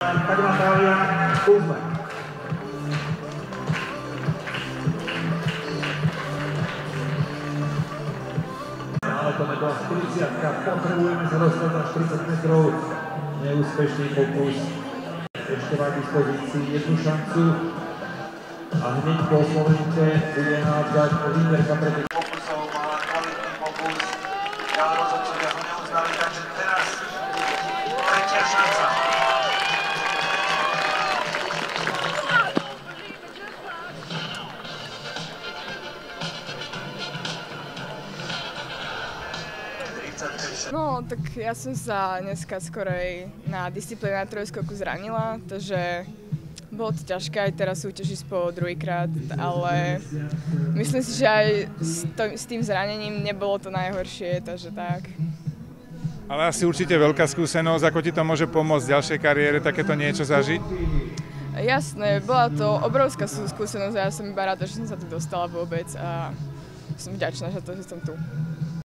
Tak Natália Kuzma. Ale to nebola 40-ka, potrebujeme sa dostať na 40 metrov. Neúspešný pokus. Ešte má k dispozícii jednu šancu. A hneď po Slovenke bude nádzať líderka pre tých pokusov. Mala kvalitný pokus. Ale rozhodcovia ho neuznali, takže teraz tretia šanca. No, tak ja som sa dneska skorej na disciplíne na trojskoku zranila, takže bolo to ťažké aj teraz súťažiť po druhýkrát, ale myslím si, že aj s tým zranením nebolo to najhoršie, takže tak. Ale asi určite veľká skúsenosť, ako ti to môže pomôcť v ďalšej kariére takéto niečo zažiť? Jasné, bola to obrovská skúsenosť a ja som iba rada, že som sa tu dostala vôbec a som vďačná za to, že som tu.